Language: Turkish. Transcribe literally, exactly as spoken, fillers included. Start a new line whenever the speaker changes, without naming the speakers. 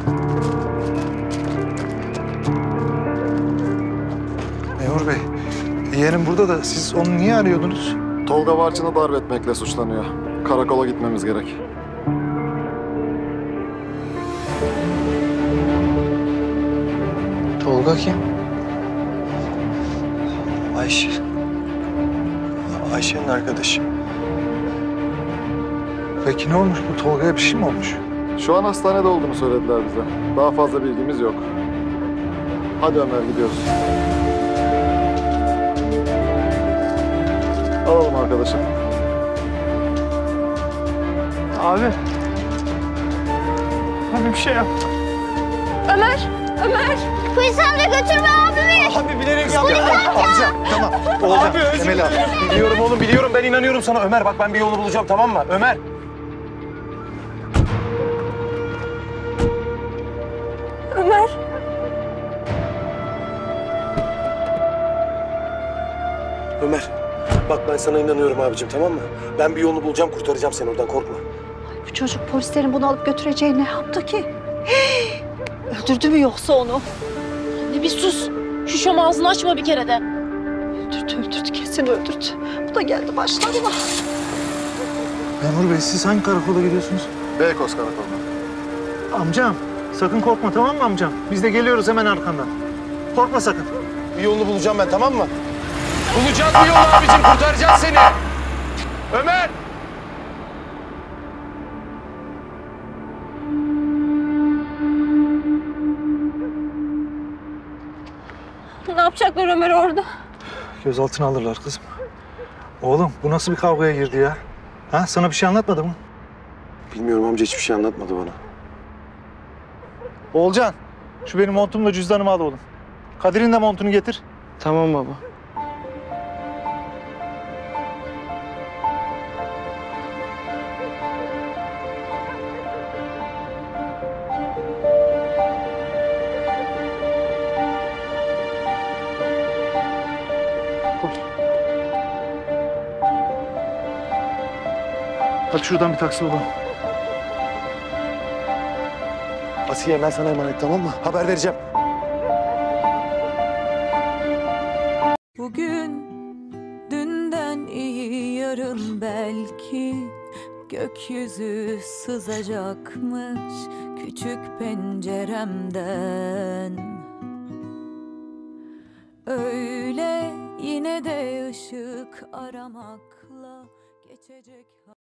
Memur Bey, yeğenim burada da siz onu niye arıyordunuz?
Tolga Barçın'ı darp etmekle suçlanıyor. Karakola gitmemiz gerek.
Tolga kim?
Ayşe. Ayşe'nin arkadaşı.
Peki ne olmuş bu Tolga'ya bir şey mi olmuş?
Şu an hastanede olduğunu söylediler bize. Daha fazla bilgimiz yok. Hadi Ömer, gidiyoruz. Alalım arkadaşım.
Abi. Abi bir şey yap.
Ömer, Ömer. Polis amca götürme abimi.
Abi bilerek yaptım. Amca tamam. Olacak.
Abi özür
Emel abi. Biliyorum oğlum biliyorum, ben inanıyorum sana. Ömer bak, ben bir yolunu bulacağım, tamam mı? Ömer.
Ömer.
Ömer. Bak ben sana inanıyorum abicim, tamam mı? Ben bir yolunu bulacağım, kurtaracağım seni oradan, korkma.
Bu çocuk polislerin bunu alıp götüreceğini ne yaptı ki? Hii! Öldürdü mü yoksa onu?
Anne bir sus. Şu şam ağzını açma bir kere de.
Öldürdü, öldürdü, kesin öldürdü. Bu da geldi başlarına.
Memur Bey, siz hangi karakola gidiyorsunuz?
Beykoz Karakolu'na.
Amcam, sakın korkma, tamam mı amcam? Biz de geliyoruz hemen arkandan. Korkma sakın.
Bir yolunu bulacağım ben, tamam mı? Bulacağız bir yolu abicim, kurtaracağız seni. Ömer!
Ne yapacaklar Ömer orada?
Gözaltına alırlar kızım. Oğlum, bu nasıl bir kavgaya girdi ya? Ha, sana bir şey anlatmadı mı?
Bilmiyorum amca, hiçbir şey anlatmadı bana.
Oğulcan, şu benim montumla cüzdanımı al oğlum. Kadir'in de montunu getir.
Tamam baba.
Hadi şuradan bir taksi bulalım.
Asiye, ben sana emanet, tamam mı? Haber vereceğim.
Bugün dünden iyi, yarın belki gökyüzü sızacakmış küçük penceremden. Öyle yine de ışık aramakla geçecek.